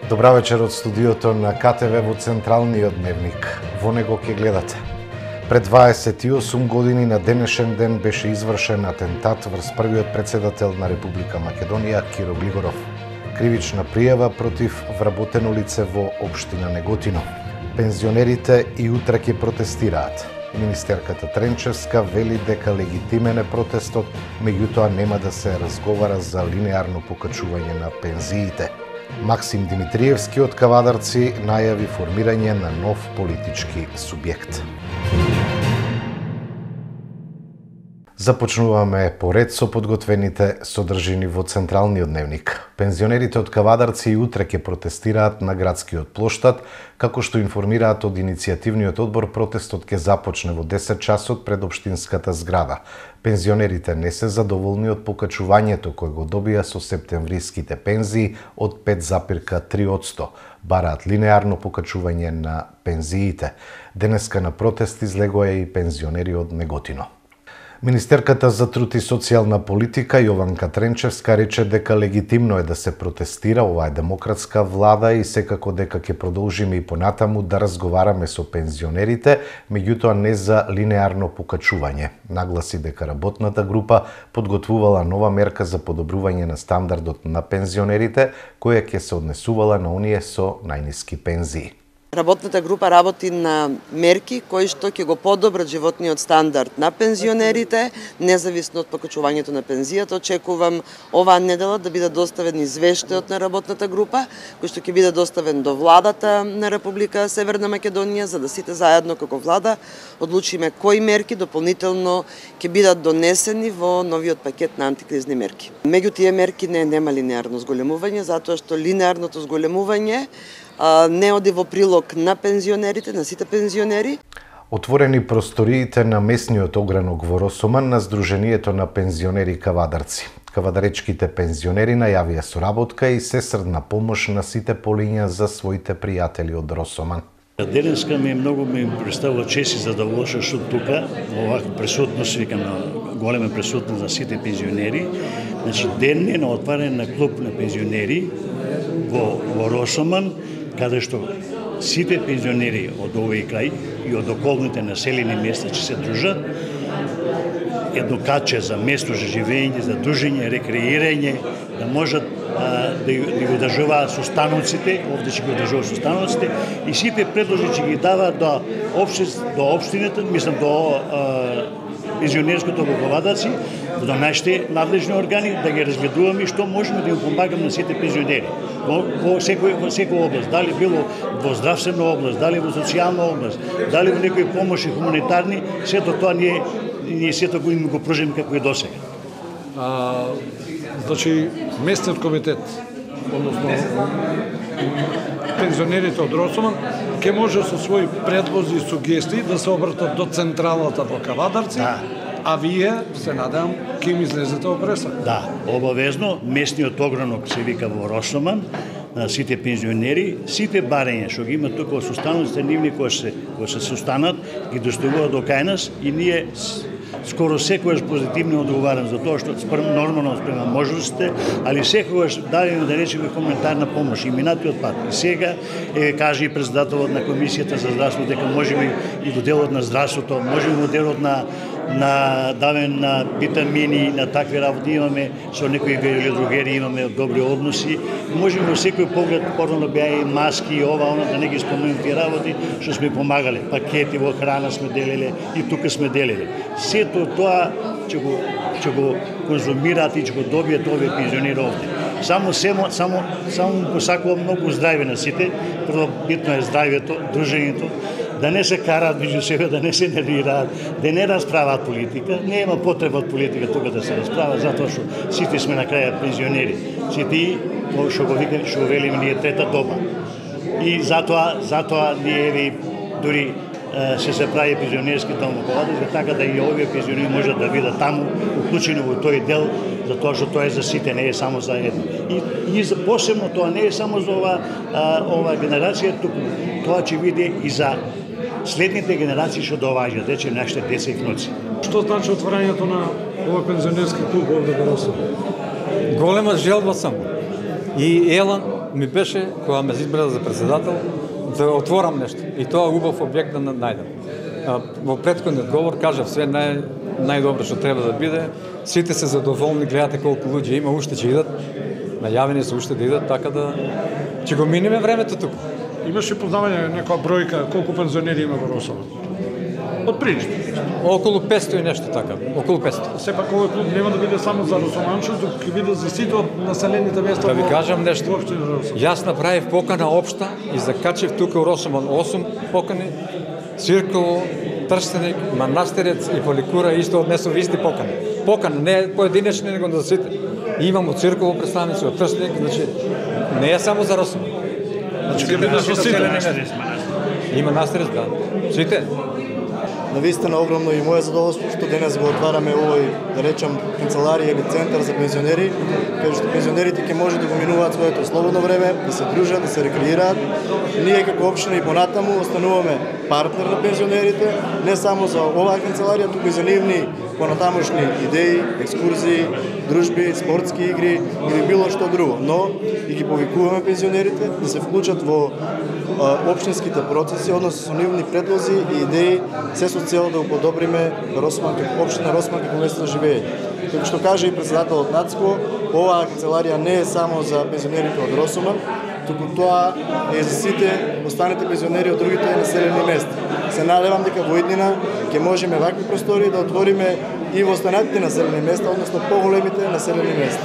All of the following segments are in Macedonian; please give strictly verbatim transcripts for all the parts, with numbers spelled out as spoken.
Добра вечер од студиото на К Т В во Централниот дневник. Во него ќе гледате. Пред дваесет и осум години на денешен ден беше извршен атентат врз првиот председател на Република Македонија Киро Глигоров. Кривична пријава против вработено лице во општина Неготино. Пензионерите и утре ќе протестираат. Министерката Тренчевска вели дека легитимен е протестот, меѓутоа нема да се разговара за линеарно покачување на пензиите. Максим Димитриевски од Кавадарци најави формирање на нов политички субјект. Започнуваме поред со подготвените содржини во Централниот дневник. Пензионерите од Кавадарци и утре ќе протестираат на градскиот плоштад, како што информираат од иницијативниот одбор, протестот ќе започне во десет часот пред општинската зграда. Пензионерите не се задоволни од покачувањето кој го добија со септемвриските пензии од пет запирка три одсто. Бараат линеарно покачување на пензиите. Денеска на протест излегоа и пензионери од Неготино. Министерката за труд и социјална политика Јованка Тренчевска рече дека легитимно е да се протестира, ова е демократска влада и секако дека ќе продолжиме и понатаму да разговараме со пензионерите, меѓутоа не за линеарно покачување. Нагласи дека работната група подготвувала нова мерка за подобрување на стандардот на пензионерите, која ќе се однесувала на оние со најниски пензии. Работната група работи на мерки кои што ќе го подобрат животниот стандард на пензионерите, независно од покачувањето на пензијата. Очекувам оваа недела да биде доставен извештајот на работната група, кој што ќе биде доставен до владата на Република Северна Македонија, за да сите заедно како влада одлучиме кои мерки дополнително ќе бидат донесени во новиот пакет на антикризни мерки. Меѓу тие мерки не нема линеарно зголемување, затоа што линеарното зголемување не оди во прилог на пензионерите, на сите пензионери. Отворени просториите на местниот огранок во Росоман на Сдруженијето на пензионери Кавадарци. Кавадаречките пензионери најавија соработка и сесрдна помош на сите полиња за своите пријатели од Росоман. Денеска ми многу ми представува чест и задоволство што тука оваква присутност, викам, голема присутност на сите пензионери. Значи ден е на отварање на клуб на пензионери во, во Росоман, каде што сите пензионери од овој крај и од околните населени места ќе се дружат. Едно каче за место за живење, за дружење, рекреирање, да можат а, да, да го одржуваат со станоците, овде ќе го одржуваат со станоците и сите предложи ќе ги даваат до општин, до општината, мислам до пензионерското во Кавадарци, до нашите надлежни органи, да ги разгледуваме што можеме да им помагаме на сите пензионери. Во, во секој во секоја област, дали било во здравствена област, дали во социјална област, дали во некои помоши хуманитарни, сето тоа ние ние сето го им го пружиме како и досега. А, значи местниот комитет, односно пензионерите од Росоман, ќе може со своји предлози и сугестии да се обратат до централата во Кавадарци, да. А вие, се надевам, ќе им излезете во преса. Да, обавезно, местниот огранок се вика во Росоман, на сите пензионери, сите барања што ги има тука со станоците нивни кои се кои се состанат, ги доставуваат до кај нас и ние скоро секогаш позитивно одговарам за тоа што спрем нормално спрема можностите, али секогаш даваме да речеме хуманитарна помош и минатиот пат. И сега е каже и председателот на комисијата за здравство дека можеме и во делот на здравството, можеме во делот на на давен на витамини, на такви работи имаме со некои велодрогери, имаме добри односи. Можеме во секој поглед, порано беа и маски и ова, оно, да не ги спомнем тие работи што сме помагали. Пакети во храна сме делеле и тука сме делеле. Сето тоа ќе го ќе го конзумираат и ќе го добијат овие пензионери овде. Само само само само посакувам многу здравје на сите. Прво битно е здравјето, дружењето, да не се караат меѓу себе, да не се нервираат, да не расправаат политика. Не има потреба од политика тука да се расправа, затоа што сите сме на крајот пензионери. Сите, што го викаме, што велиме ние трета доба. И затоа, затоа ние ви дури се се прави пензионерски дом во Кавадарци, така да и овие пензионери можат да бидат таму уклучени во тој дел, затоа што тоа е за сите, не е само за едно. И, и за посебно тоа не е само за ова ова генерација, туку тоа ќе биде и за следните генерации што доаѓаат, рече нашите деца и внуци. Што значи отворањето на овој пензионерски клуб овде во Росоман? Голема желба само. И Елан ми беше, кога ме избра за председател, да отворам нешто. И тоа убав објект да најдам. Во претходниот говор кажав све нај, најдобро што треба да биде. Сите се задоволни, гледате колку луѓе има, уште ќе идат. Најавени се уште да идат, така да ќе го минеме времето тука. Имаше познавање некоја бројка колку пензионери има во Росоман? Од прилично. Околу петсто и нешто така, околу петсто. Сепак овој клуб нема да биде само за Росоманчо, туку ќе биде за сите од населените места. Да ви кажам нешто. Јас направив покана општа и закачив тука у Росоман осум покани, Цирково, Трстеник, Манастирец и Поликура исто однесов исти покани. Покани, не поединечни, него за сите. Имам од Цирково представници, од Трстеник, значи не е само за Росоман. Значи ќе биде за сите. Има Настирец, да. Сите. Навистина огромно и моје задоволство што денес го отвараме овој, да речам, канцеларија или центар за пензионери, каде што пензионерите ќе може да го минуваат своето слободно време, да се дружат, да се рекреираат. Ние како општина и понатаму остануваме партнер на пензионерите, не само за оваа канцеларија, туку и за нивни понатамошни идеи, екскурзии, дружби, спортски игри или било што друго. Но и ги повикуваме пензионерите да се вклучат во општинските процеси, односно со нивни предлози и идеи, се со цел да уподобриме Росман како општина, Росман како место за живење. Како што каже и председателот Нацко, оваа канцеларија не е само за пензионерите од Росман, туку тоа е за сите останати пензионери од другите населени места. Се надевам дека во иднина ќе можеме вакви простори да отвориме и во останатите населени места, односно поголемите населени места.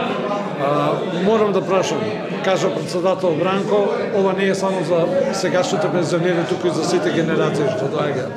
А, морам да прашам, кажа председател Бранко, ова не е само за сегашните пензионери, туку и за сите генерации што доаѓаат.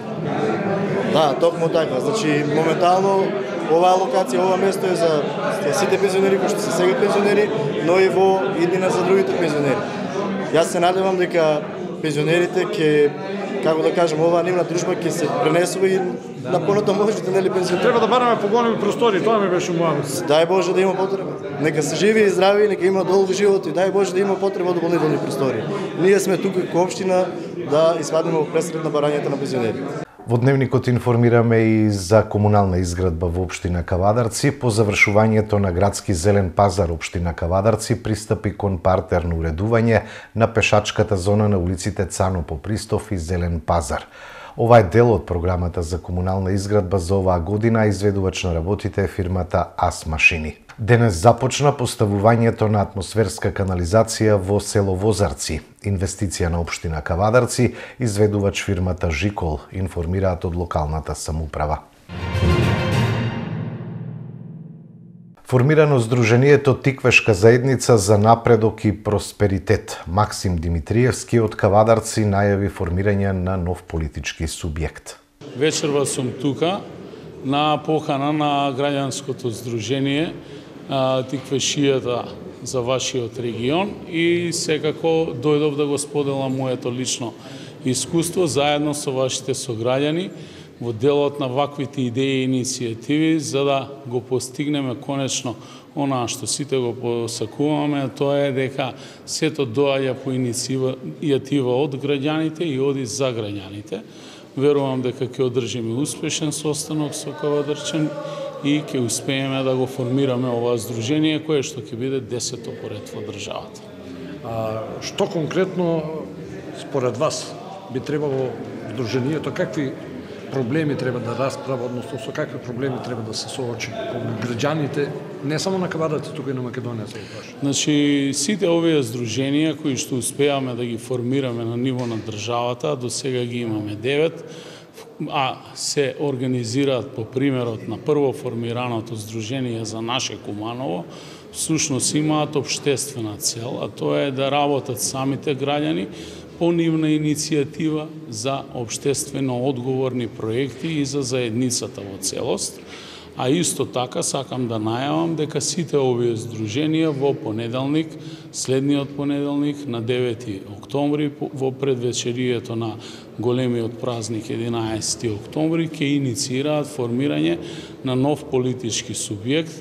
Да, токму така. Значи, моментално оваа локација, ова место е за сите пензионери кои што се сега пензионери, но и во иднина за другите пензионери. Јас се надевам дека пензионерите ќе, како да кажем, оваа нивна дружба ќе се пренесува и на понатаму можете, нели, пензионери. Треба да бараме поголеми простори, тоа ми беше мојата. Дај Боже да има потреба. Нека се живи и здрави, нека има долги живот и дај Боже да има потреба од дополнителни простори. Ние сме тука како општина да извадиме во пресред на барањата на пензионери. Во Дневникот информираме и за комунална изградба во општина Кавадарци. По завршувањето на градски зелен пазар општина Кавадарци пристапи кон партерно уредување на пешачката зона на улиците Цано Попристов и Зелен пазар. Ова е дел од програмата за комунална изградба за оваа година, а изведувач на работите е фирмата АС Машини. Денес започна поставувањето на атмосферска канализација во село Возарци. Инвестиција на општина Кавадарци, изведувач фирмата Жикол, информираат од локалната самоуправа. Формирано Сдруженијето Тиквешка заедница за напредок и просперитет. Максим Димитриевски од Кавадарци најави формирање на нов политички субјект. Вечерва сум тука на покана на граѓанското сдружение Тиквешијата за вашиот регион и секако дојдов да го споделам моето лично искуство заедно со вашите сограѓани во делот на ваквите идеи и иницијативи за да го постигнеме конечно онаа што сите го посакуваме, тоа е дека сето доаѓа по иницијатива од граѓаните и оди за граѓаните. Верувам дека ќе одржиме успешен состанок со Кавадарчан и ќе успееме да го формираме ова сдружение кое што ќе биде десето поред во државата. А, што конкретно според вас би требало сдруженијето, какви проблеми треба да расправа, односно со какви проблеми треба да се соочи кон граѓаните, не само на Кавадарци, туку и на Македонија се прашува. Значи, сите овие сдруженија кои што успеаме да ги формираме на ниво на државата, до сега ги имаме девет, а се организираат по примерот на прво формираното сдружение за наше Куманово, всушност имаат обштествена цел, а тоа е да работат самите граѓани по нивна иницијатива за обштествено одговорни проекти и за заедницата во целост. А исто така сакам да најавам дека сите овие сдруженија во понеделник, следниот понеделник на девети октомври во предвечерието на големиот празник единаесети октомври ќе инициираат формирање на нов политички субјект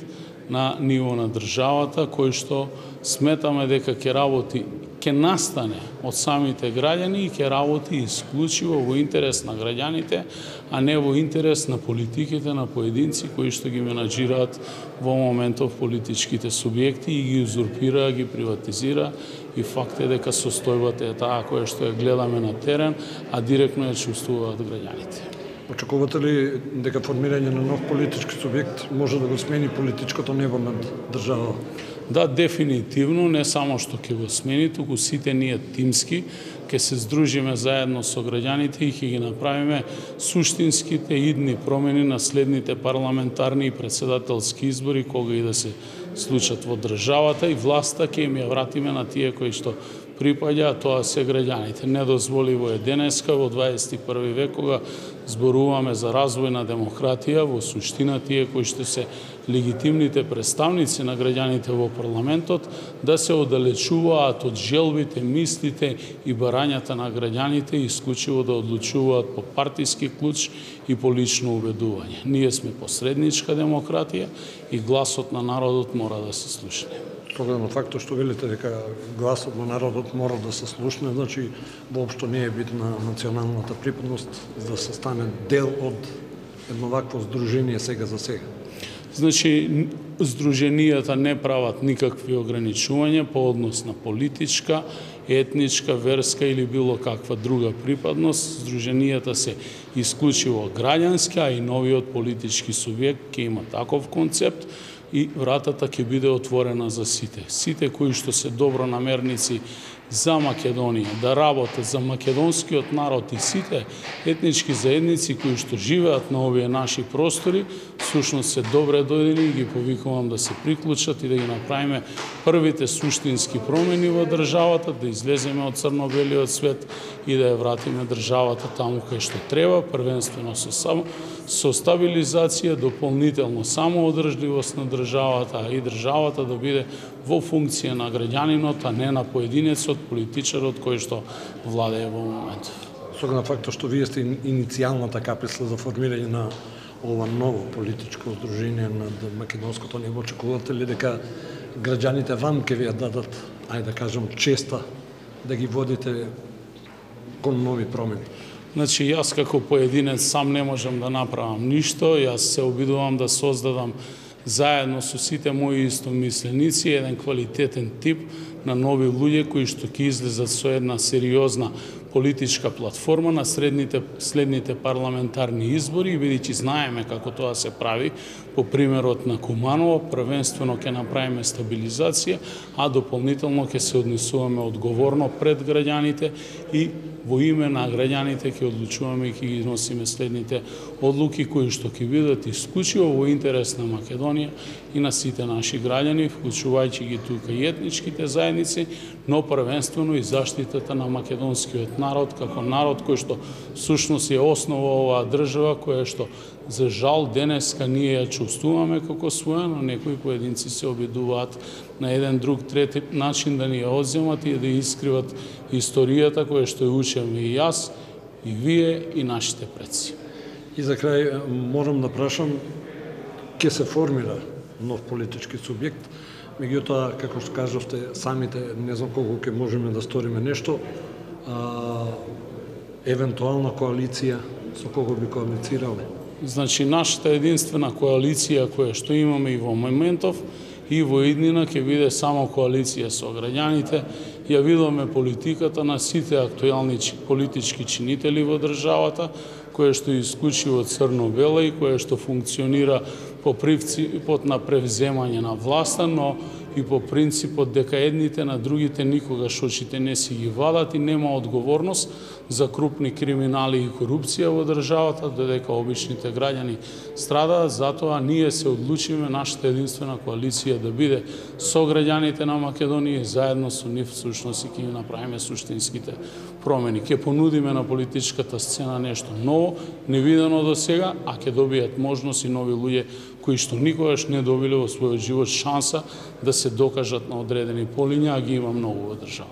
на ниво на државата, кој што сметаме дека ќе работи, ќе настане од самите граѓани и ќе работи исклучиво во интерес на граѓаните, а не во интерес на политиките на поединци кои што ги менаџираат во моментов политичките субјекти и ги узурпира, ги приватизира, и факт е дека состојбата е таа која што ја гледаме на терен, а директно ја чувствуваат граѓаните. Очекувате ли дека формирање на нов политички субјект може да го смени политичкото небо над држава? Да, дефинитивно, не само што ќе го смени, туку сите ние тимски ќе се здружиме заедно со граѓаните и ќе ги направиме суштинските идни промени на следните парламентарни и председателски избори, кога и да се случат во државата, и власта ќе им ја вратиме на тие кои што припаѓа, тоа се граѓаните. Недозволиво е денеска во дваесет и први век, кога зборуваме за развој на демократија, во суштина тие кои што се легитимните представници на граѓаните во парламентот да се оддалечуваат од желбите, мислите и барањата на граѓаните и исклучиво да одлучуваат по партиски клуч и по лично убедување. Ние сме посредничка демократија и гласот на народот мора да се слушне. Огледно фактот што велите дека гласот на народот мора да се слушне, значи воопшто не е битна националната припадност да се стане дел од едно вакво здружение сега за сега. Значи, здруженијата не прават никакви ограничувања по однос на политичка, етничка, верска или било каква друга припадност. Здруженијата се исклучиво граѓански, а и новиот политички субјект ќе има таков концепт и вратата ќе биде отворена за сите. Сите кои што се добронамерници за Македонија, да работат за македонскиот народ и сите етнички заедници кои што живеат на овие наши простори, всушност се добре дојдени и ги повикувам да се приклучат и да ги направиме првите суштински промени во државата, да излеземе од црно-белиот свет и да ја вратиме државата таму кај што треба, првенствено со само со стабилизација, дополнително самоодржливост на државата, а и државата да биде во функција на граѓанинот, а не на поединецот, политичарот кој што владее во моментот. Со оглед на фактот што вие сте иницијалната каписла за формирање на ова ново политичко здружение над македонското небо, очекувате ли дека граѓаните вам ќе ви ја дадат, ајде да кажам, честа да ги водите кон нови промени? Значи, јас како поединец сам не можам да направам ништо, јас се обидувам да создадам заедно со сите мои истомисленици еден квалитетен тип на нови луѓе кои што ќе излезат со една сериозна политичка платформа на средните, следните парламентарни избори, бидејќи знаеме како тоа се прави по примерот на Куманово, првенствено ќе направиме стабилизација, а дополнително ќе се однесуваме одговорно пред граѓаните и во име на граѓаните ќе одлучуваме и ќе ги носиме следните одлуки кои што ќе бидат исклучиво во интерес на Македонија и на сите наши граѓани, вклучувајќи ги тука и етничките заедници, но првенствено и заштитата на македонскиот народ како народ кој што всушност е основа оваа држава, која што за жал денеска ние ја чувствуваме како своја, но некои поединци се обидуваат на еден друг трети начин да ни ја одземат и да искриват историјата која што ја учиме и јас, и вие, и нашите предци. И за крај морам да прашам, ќе се формира нов политички субјект, меѓутоа, како што кажавте, самите не знам колку ќе можеме да сториме нешто, а, евентуална коалиција, со кого би коалицирале? Значи, нашата единствена коалиција која што имаме и во моментов и во иднина ќе биде само коалиција со граѓаните. Ја видиме политиката на сите актуелни политички чинители во државата, која што е исклучиво црно-бела и која што функционира по принципот на превземање на власта, но и по принципот дека едните на другите никогаш очите не си ги вадат и нема одговорност за крупни криминали и корупција во државата, додека обичните граѓани страдаат. Затоа ние се одлучиме нашата единствена коалиција да биде со граѓаните на Македонија и заедно со нив всушност и ќе ги направиме суштинските промени. Ќе понудиме на политичката сцена нешто ново, невидено до сега, а ќе добијат можност и нови луѓе кои што никогаш не добиле во својот живот шанса да се докажат на одредени полиња, а ги има многу во државата.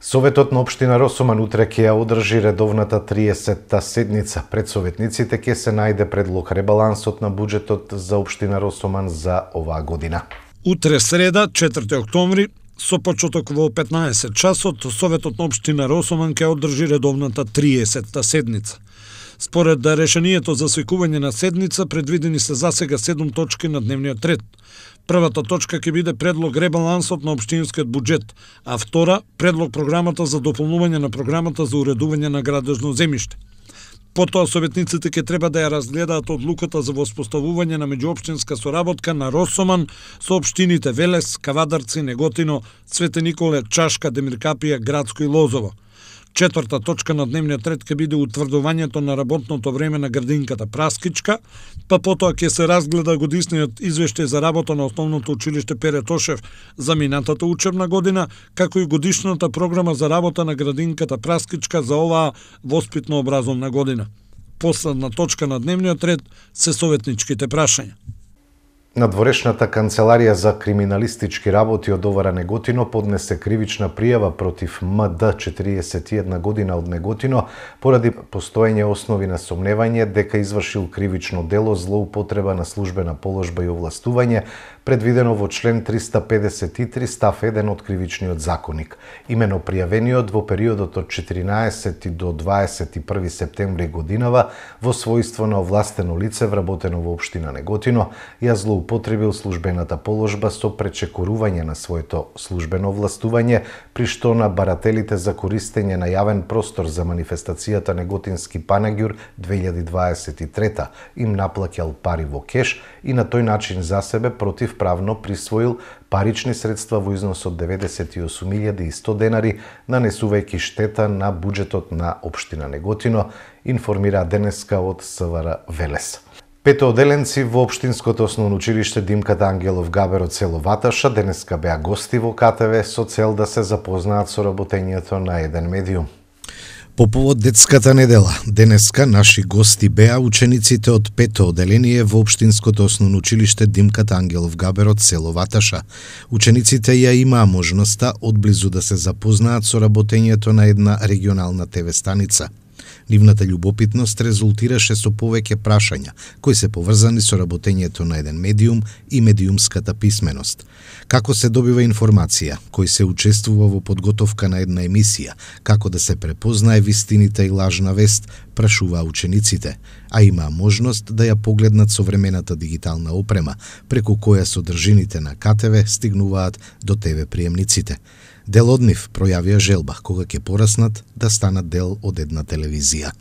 Советот на општина Росоман утре ќе ја одржи редовната триесетта седница. Пред советниците ќе се најде предлог ребалансот на буџетот за општина Росоман за оваа година. Утре среда, четврти октомври, со почеток во петнаесет часот, Советот на општина Росоман ќе одржи редовната триесетта седница. Според решението за свикување на седница, предвидени се засега седум точки на дневниот ред. Првата точка ќе биде предлог ребалансот на општинскиот буџет, а втора предлог програмата за дополнување на програмата за уредување на градежно земјиште. Потоа советниците ќе треба да ја разгледаат одлуката за воспоставување на меѓуопштинска соработка на Росоман со општините Велес, Кавадарци, Неготино, Цвете Николе, Чашка, Демиркапија, Градско и Лозово. Четврта точка на дневниот ред ќе биде утврдувањето на работното време на градинката Праскичка, па потоа ќе се разгледа годишниот извештај за работа на Основното училиште Пере Тошев за минатата учебна година, како и годишната програма за работа на градинката Праскичка за оваа воспитно-образовна година. Последна точка на дневниот ред се советничките прашања. Надворешната канцеларија за криминалистички работи од Овара Неготино поднесе кривична пријава против М Д, четириесет и една година од Неготино, поради постоење основи на сомневање дека извршил кривично дело злоупотреба на службена положба и овластување, предвидено во член триста педесет и три став еден од Кривичниот законник. Имено пријавениот во периодот од четиринаесети до дваесет и први септември годинава во својство на овластено лице вработено во општина Неготино, ја злоупотребил службената положба со пречекорување на своето службено овластување, при што на барателите за користење на јавен простор за манифестацијата Неготински панагюр две илјади дваесет и трета им наплаќал пари во кеш и на тој начин за себе противправно присвоил парични средства во износ од деветдесет и осум илјади и сто денари, нанесувајќи штета на буџетот на општина Неготино, информира денеска од С В Р Велес. Пето оделенци во општинското основно училиште Димката Ангелов Габер од село Ваташа денеска беа гости во К Т В со цел да се запознаат со работењето на еден медиум. По повод детската недела, денеска наши гости беа учениците од пето оделение во општинското основно училиште Димката Ангелов Габер од село Ваташа. Учениците ја имаа можноста одблизу да се запознаат со работењето на една регионална Т В станица. Нивната љубопитност резултираше со повеќе прашања, кои се поврзани со работењето на еден медиум и медиумската писменост. Како се добива информација, кој се учествува во подготовка на една емисија, како да се препознае вистините и лажна вест, прашуваа учениците, а имаа можност да ја погледнат современата дигитална опрема, преку која содржините на К Т В стигнуваат до Т В приемниците. Дел од нив пројавија желба кога ќе пораснат да станат дел од една телевизија.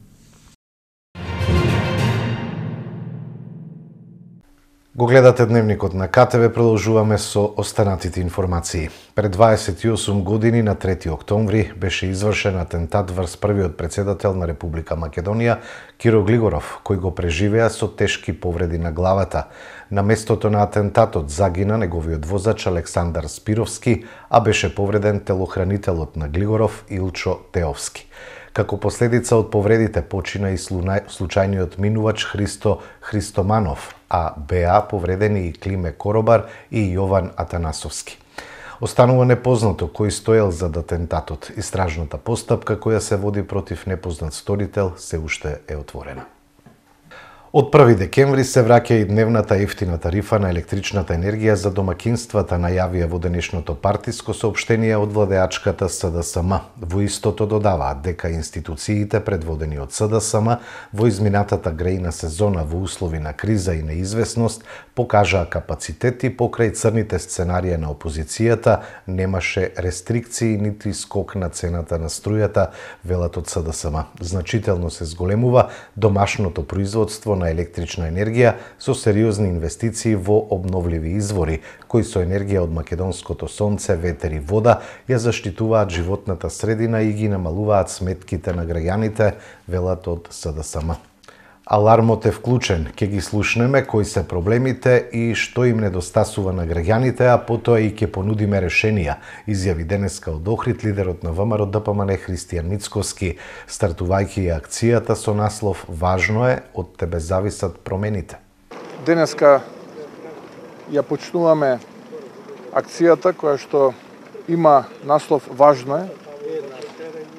Го гледате дневникот на К Т В, продолжуваме со останатите информации. Пред дваесет и осум години на трети октомври беше извршен атентат врз првиот претседател на Република Македонија, Киро Глигоров, кој го преживеа со тешки повреди на главата. На местото на атентатот загина неговиот возач Александар Спировски, а беше повреден телохранителот на Глигоров Илчо Теовски. Како последица од повредите почина и случајниот минувач Христо Христоманов, а беа повредени и Климе Коробар и Јован Атанасовски. Останува непознато кој стоел зад атентатот. Истражната постапка која се води против непознат сторител се уште е отворена. Од први декември се враќа и дневната ефтина тарифа на електричната енергија за домакинствата, најавија во денешното партиско соопштение од владеачката С Д С М. Во истото додаваат дека институциите предводени од С Д С М во изминатата грејна сезона во услови на криза и неизвестност покажаа капацитети покрај црните сценарија на опозицијата, немаше рестрикции нити скок на цената на струјата, велат од С Д С М. Значително се зголемува домашното производство на електрична енергија со сериозни инвестиции во обновливи извори, кои со енергија од македонското сонце, ветер и вода ја заштитуваат животната средина и ги намалуваат сметките на граѓаните, велат од С Д С М. Алармот е вклучен, ќе ги слушнеме кои се проблемите и што им недостасува на граѓаните, а потоа и ќе понудиме решенија, изјави денеска од Охрид лидерот на Вэ М Р Д П М Н Христијан Мицкоски, стартувајќи акцијата со наслов "Важно е, од тебе зависат промените". Денеска ја почнуваме акцијата која што има наслов "Важно е",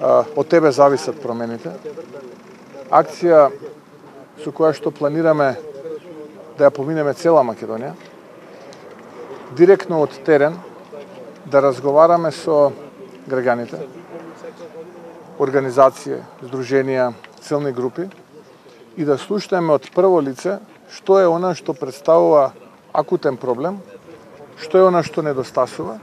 од тебе зависат промените. Акција со која што планираме да ја поминеме цела Македонија, директно од терен, да разговараме со граѓаните, организации, здруженија, целни групи и да слушнеме од прво лице што е она што представува акутен проблем, што е она што недостасува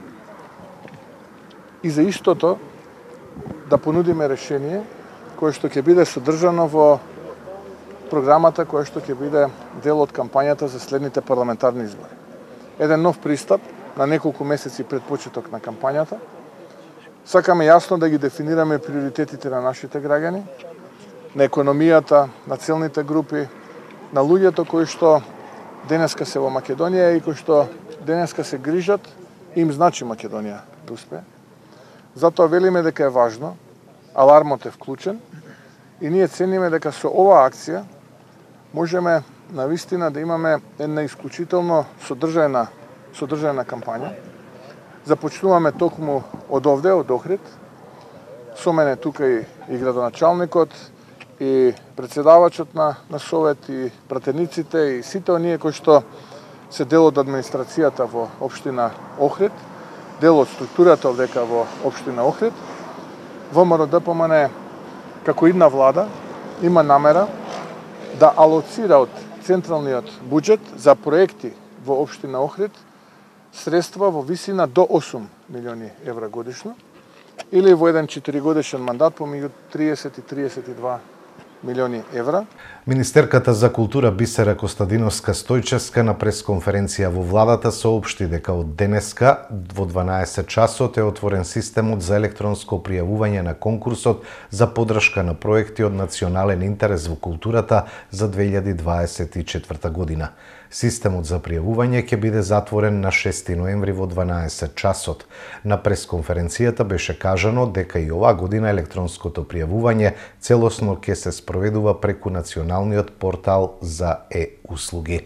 и за истото да понудиме решение кое што ќе биде содржано во програмата која што ќе биде дел од кампањата за следните парламентарни избори. Еден нов пристап на неколку месеци пред почеток на кампањата. Сакаме јасно да ги дефинираме приоритетите на нашите граѓани, на економијата, на целните групи, на луѓето кои што денеска се во Македонија и кои што денеска се грижат, им значи Македонија да успее. Затоа велиме дека е важно, алармот е вклучен и ние цениме дека со оваа акција можеме навистина да имаме една исклучително содржајна содржајна кампања. Започнуваме токму од овде, од Охрид. Со мене тука и, и градоначалникот, и председавачот на, на Совет, и пратениците, и сите оние кои што се дел од администрацијата во општина Охрид, дел од структурата овдека во општина Охрид. ВМРО-ДПМН како една влада има намера да алоцира од централниот буџет за проекти во општина Охрид средства во висина до осум милиони евра годишно или во еден четиригодишен мандат помеѓу триесет и триесет и два милиони евра. Министерката за култура Бисера Костадиновска-Стојчевска на пресконференција во владата соопшти дека од денеска во дванаесет часот е отворен системот за електронско пријавување на конкурсот за поддршка на проекти од национален интерес во културата за две илјади дваесет и четврта година. Системот за пријавување ќе биде затворен на шести ноември во дванаесет часот. На пресконференцијата беше кажано дека и оваа година електронското пријавување целосно ќе се спроведува преку националниот портал за е-услуги.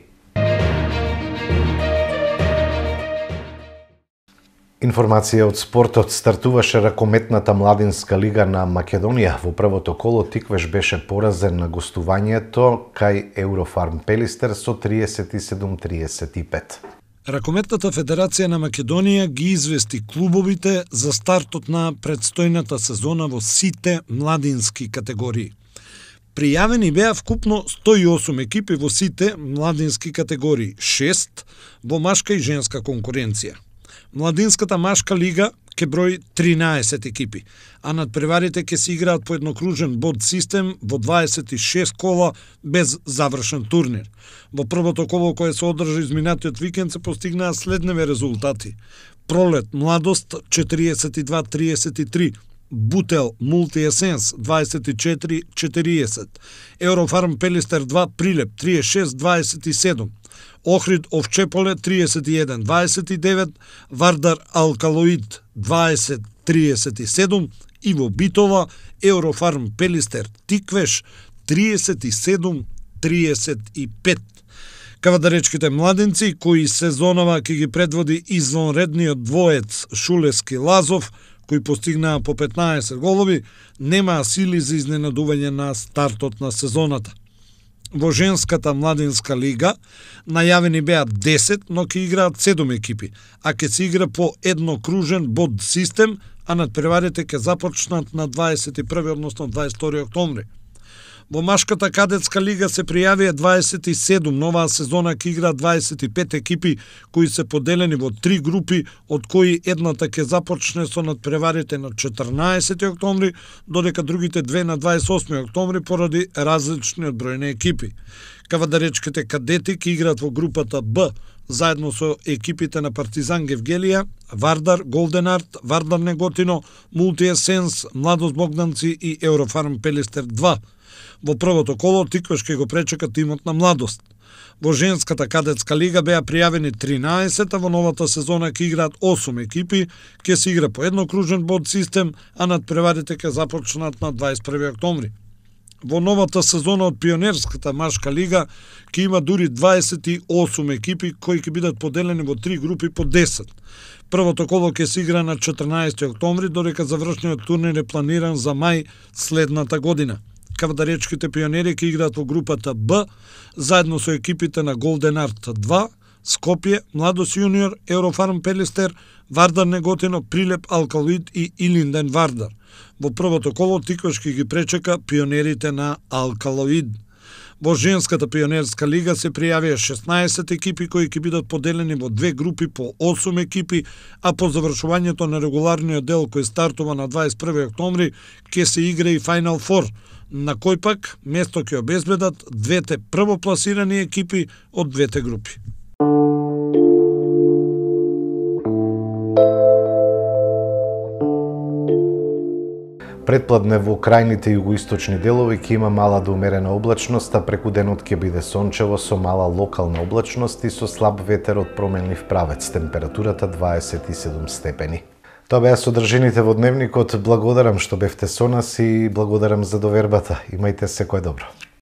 Информација од спортот. Стартуваше ракометната младинска лига на Македонија. Во првото коло Тиквеш беше поразен на гостувањето кај Еврофарм Пелистер со триесет и седум триесет и пет. Ракометната федерација на Македонија ги извести клубовите за стартот на предстојната сезона во сите младински категории. Пријавени беа вкупно сто и осум екипи во сите младински категории, шест во машка и женска конкуренција. Младинската машка лига ќе брои тринаесет екипи, а надпреварите ќе се играат по еднокружен бод систем во дваесет и шест кола без завршен турнир. Во првото коло кое се одржа изминатиот викенд се постигнаа следневе резултати. Пролет Младост четириесет и два триесет и три, Бутел Мултиесенс дваесет и четири четириесет, Еврофарм Пелистер два Прилеп триесет и шест дваесет и седум, Охрид Овчеполе триесет и еден дваесет и девет, Вардар Алкалоид дваесет триесет и седум и во Битола Еврофарм Пелистер Тиквеш триесет и седум триесет и пет. Кавадаречките младинци кои сезонава ќе ги предводи извонредниот двоец Шулески Лазов, кои постигнаа по петнаесет голови, немаа сили за изненадување на стартот на сезоната. Во женската младинска лига најавени беа десет, но ќе играат седум екипи, а ќе се игра по еднокружен бод систем, а надпреварите ќе започнат на дваесет и први, односно дваесет и втори октомври. Во машката кадетска лига се пријавија дваесет и седум, новаа сезона ќе играат дваесет и пет екипи кои се поделени во три групи, од кои едната ќе започне со надпреварите на четрнаесети октомври, додека другите две на дваесет и осми октомври поради различниот број на екипи. Кавадаречките кадети ќе играат во групата Б, заедно со екипите на Партизан Гевгелија, Вардар, Голден Арт, Вардар Неготино, Мултиесенс, Младост Богданци и Еврофарм Пелистер два. Во првото коло Тиквеш ќе го пречека тимот на Младост. Во женската кадетска лига беа пријавени тринаесет, а во новата сезона ќе играат осум екипи, ќе се игра по еднокружен бод систем, а надпреварите ќе започнат на дваесет и први октомври. во новата сезона од Пионерската машка лига ќе има дури дваесет и осум екипи кои ќе бидат поделени во три групи по десет. Првото коло ќе се игра на четрнаесети октомври, додека завршниот турнир е планиран за мај следната година. Кавдаречките пионери ќе играат во групата Б, заедно со екипите на Голден Арт два, Скопје, Младост Јуниор, Еврофарм Пелистер, Вардар Неготино, Прилеп Алкалоид и Илинден Вардар. Во првото коло тикваш ќе ги пречека пионерите на Алкалоид. Во женската пионерска лига се пријавија шеснаесет екипи кои ќе бидат поделени во две групи по осум екипи, а по завршувањето на регуларниот дел кој стартува на дваесет и први октомври ќе се игра и Final Four, на кој пак место ќе обезбедат двете првопласирани екипи од двете групи. Предпладне во крајните југоисточни делови ќе има мала до умерена облачност, а преку денот ќе биде сончево со мала локална облачност и со слаб ветер од променлив правец, температурата дваесет и седум степени. Тоа беа содржините во дневникот. Благодарам што бевте со нас и благодарам за довербата. Имајте секое добро.